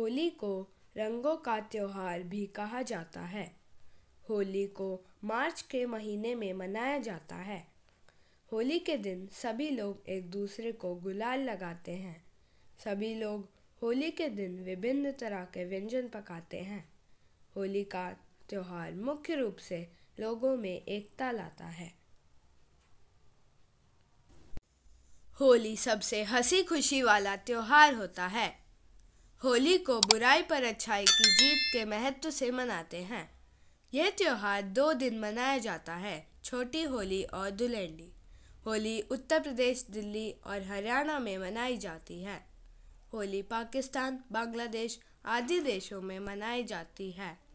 होली को रंगों का त्योहार भी कहा जाता है। होली को मार्च के महीने में मनाया जाता है। होली के दिन सभी लोग एक दूसरे को गुलाल लगाते हैं। सभी लोग होली के दिन विभिन्न तरह के व्यंजन पकाते हैं। होली का त्योहार मुख्य रूप से लोगों में एकता लाता है। होली सबसे हंसी खुशी वाला त्योहार होता है। होली को बुराई पर अच्छाई की जीत के महत्व से मनाते हैं। यह त्योहार 2 दिन मनाया जाता है, छोटी होली और धुलेंडी। होली उत्तर प्रदेश, दिल्ली और हरियाणा में मनाई जाती है। होली पाकिस्तान, बांग्लादेश आदि देशों में मनाई जाती है।